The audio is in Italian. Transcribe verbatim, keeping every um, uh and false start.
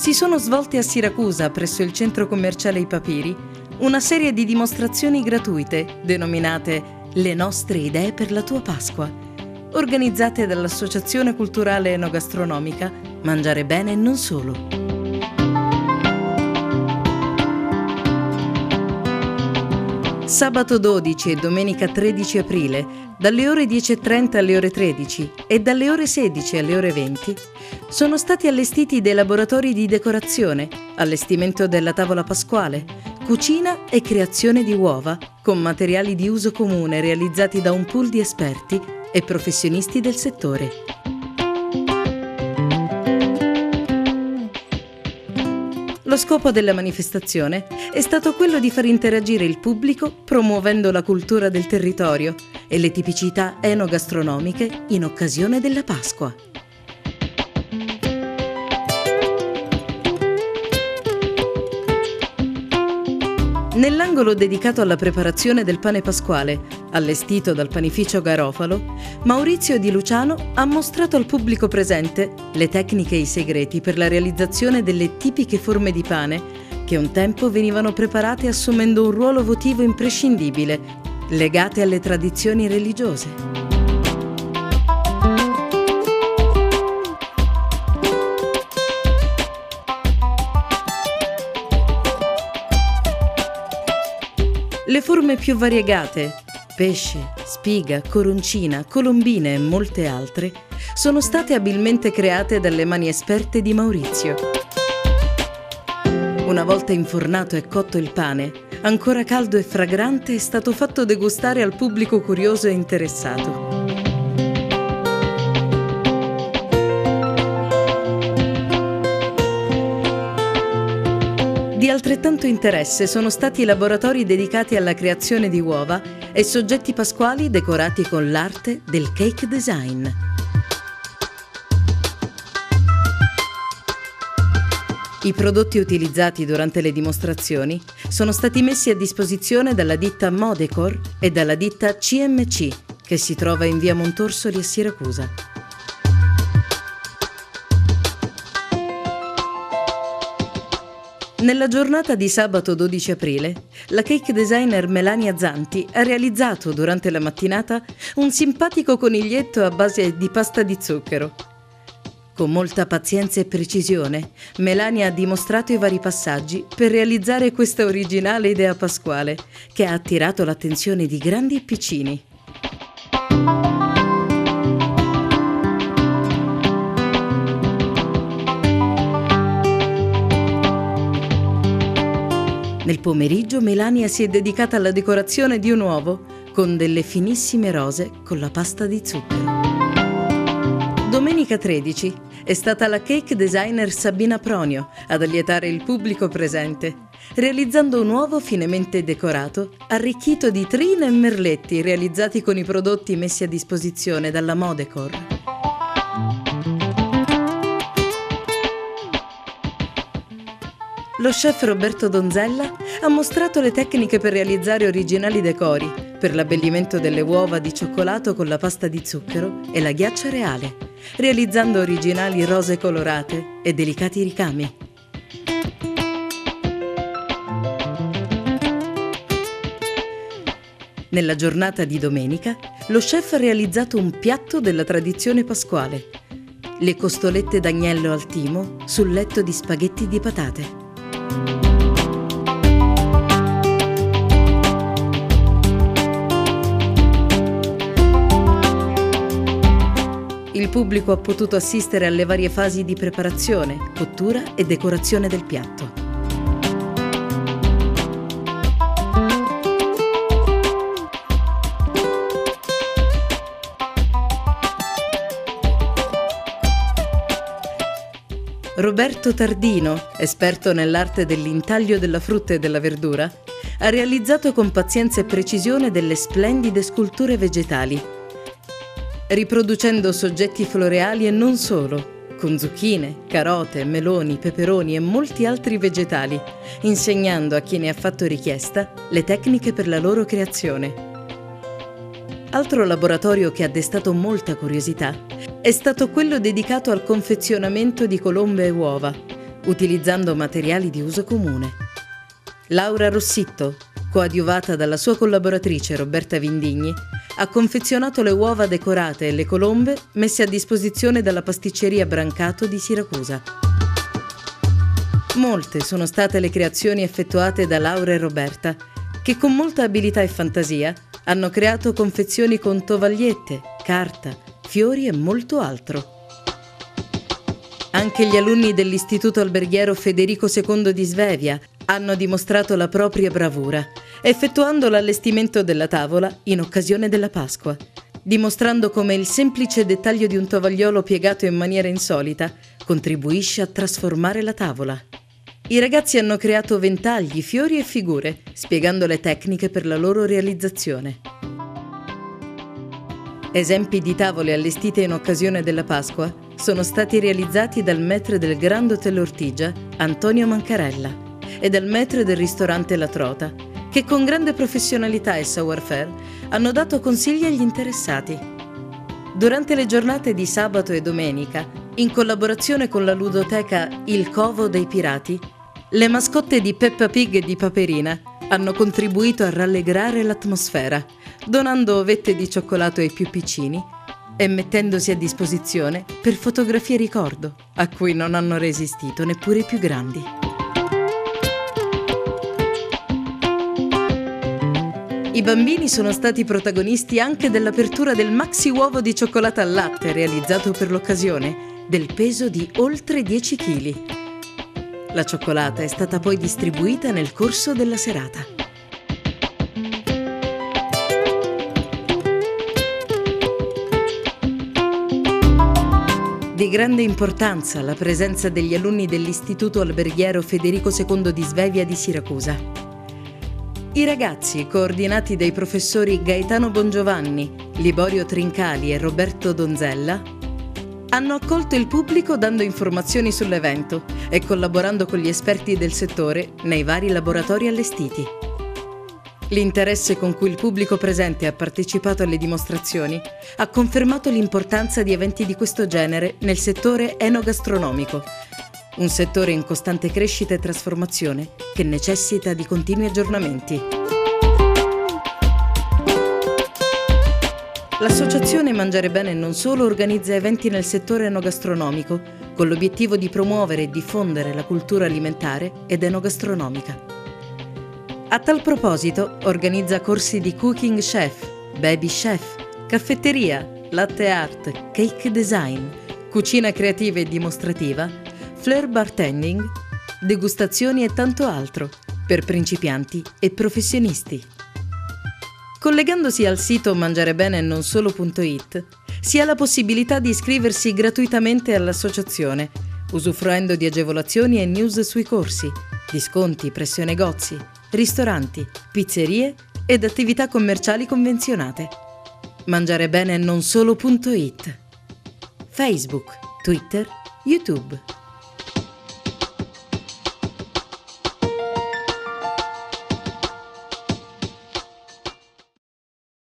si sono svolte a Siracusa, presso il centro commerciale I Papiri, una serie di dimostrazioni gratuite denominate Le nostre idee per la tua Pasqua, organizzate dall'Associazione Culturale Enogastronomica Mangiare Bene e non solo. Sabato dodici e domenica tredici aprile, dalle ore dieci e trenta alle ore tredici e dalle ore sedici alle ore venti, sono stati allestiti dei laboratori di decorazione, allestimento della tavola pasquale, cucina e creazione di uova con materiali di uso comune realizzati da un pool di esperti e professionisti del settore. Lo scopo della manifestazione è stato quello di far interagire il pubblico promuovendo la cultura del territorio e le tipicità enogastronomiche in occasione della Pasqua. Nell'angolo dedicato alla preparazione del pane pasquale, allestito dal panificio Garofalo, Maurizio Di Luciano ha mostrato al pubblico presente le tecniche e i segreti per la realizzazione delle tipiche forme di pane che un tempo venivano preparate assumendo un ruolo votivo imprescindibile, legate alle tradizioni religiose. Le forme più variegate, pesce, spiga, coroncina, colombine e molte altre, sono state abilmente create dalle mani esperte di Maurizio. Una volta infornato e cotto il pane, ancora caldo e fragrante, è stato fatto degustare al pubblico curioso e interessato. Di altrettanto interesse sono stati i laboratori dedicati alla creazione di uova e soggetti pasquali decorati con l'arte del cake design. I prodotti utilizzati durante le dimostrazioni sono stati messi a disposizione dalla ditta Modecor e dalla ditta C M C, che si trova in via Montorsoli a Siracusa. Nella giornata di sabato dodici aprile, la cake designer Melania Zanti ha realizzato durante la mattinata un simpatico coniglietto a base di pasta di zucchero. Con molta pazienza e precisione, Melania ha dimostrato i vari passaggi per realizzare questa originale idea pasquale, che ha attirato l'attenzione di grandi e piccini. Nel pomeriggio Melania si è dedicata alla decorazione di un uovo con delle finissime rose con la pasta di zucchero. Domenica tredici è stata la cake designer Sabina Pronio ad allietare il pubblico presente, realizzando un uovo finemente decorato, arricchito di trine e merletti realizzati con i prodotti messi a disposizione dalla Modecor. Lo chef Roberto Donzella ha mostrato le tecniche per realizzare originali decori per l'abbellimento delle uova di cioccolato con la pasta di zucchero e la ghiaccia reale, realizzando originali rose colorate e delicati ricami. Nella giornata di domenica, lo chef ha realizzato un piatto della tradizione pasquale: le costolette d'agnello al timo sul letto di spaghetti di patate. Il pubblico ha potuto assistere alle varie fasi di preparazione, cottura e decorazione del piatto. Roberto Tardino, esperto nell'arte dell'intaglio della frutta e della verdura, ha realizzato con pazienza e precisione delle splendide sculture vegetali, riproducendo soggetti floreali e non solo, con zucchine, carote, meloni, peperoni e molti altri vegetali, insegnando a chi ne ha fatto richiesta le tecniche per la loro creazione. Altro laboratorio che ha destato molta curiosità è stato quello dedicato al confezionamento di colombe e uova, utilizzando materiali di uso comune. Laura Rossitto, coadiuvata dalla sua collaboratrice Roberta Vindigni, ha confezionato le uova decorate e le colombe messe a disposizione dalla pasticceria Brancato di Siracusa. Molte sono state le creazioni effettuate da Laura e Roberta, che con molta abilità e fantasia hanno creato confezioni con tovagliette, carta, fiori e molto altro. Anche gli alunni dell'Istituto Alberghiero Federico secondo di Svevia hanno dimostrato la propria bravura, effettuando l'allestimento della tavola in occasione della Pasqua, dimostrando come il semplice dettaglio di un tovagliolo piegato in maniera insolita contribuisce a trasformare la tavola. I ragazzi hanno creato ventagli, fiori e figure, spiegando le tecniche per la loro realizzazione. Esempi di tavole allestite in occasione della Pasqua sono stati realizzati dal maître del Grand Hotel Ortigia, Antonio Mancarella, e dal maître del ristorante La Trota, che con grande professionalità e savoir-faire hanno dato consigli agli interessati. Durante le giornate di sabato e domenica, in collaborazione con la ludoteca Il Covo dei Pirati, le mascotte di Peppa Pig e di Paperina hanno contribuito a rallegrare l'atmosfera, donando ovette di cioccolato ai più piccini e mettendosi a disposizione per fotografie ricordo, a cui non hanno resistito neppure i più grandi. I bambini sono stati protagonisti anche dell'apertura del maxi uovo di cioccolata al latte realizzato per l'occasione, del peso di oltre dieci chili. La cioccolata è stata poi distribuita nel corso della serata. Di grande importanza la presenza degli alunni dell'Istituto Alberghiero Federico secondo di Svevia di Siracusa. I ragazzi, coordinati dai professori Gaetano Bongiovanni, Liborio Trincali e Roberto Donzella, hanno accolto il pubblico dando informazioni sull'evento e collaborando con gli esperti del settore nei vari laboratori allestiti. L'interesse con cui il pubblico presente ha partecipato alle dimostrazioni ha confermato l'importanza di eventi di questo genere nel settore enogastronomico, un settore in costante crescita e trasformazione che necessita di continui aggiornamenti. L'associazione Mangiare Bene non solo organizza eventi nel settore enogastronomico con l'obiettivo di promuovere e diffondere la cultura alimentare ed enogastronomica. A tal proposito organizza corsi di cooking chef, baby chef, caffetteria, latte art, cake design, cucina creativa e dimostrativa, flair bartending, degustazioni e tanto altro per principianti e professionisti. Collegandosi al sito mangiarebene non solo punto it si ha la possibilità di iscriversi gratuitamente all'associazione, usufruendo di agevolazioni e news sui corsi, disconti presso i negozi, ristoranti, pizzerie ed attività commerciali convenzionate. mangiarebene non solo punto it. Facebook, Twitter, YouTube.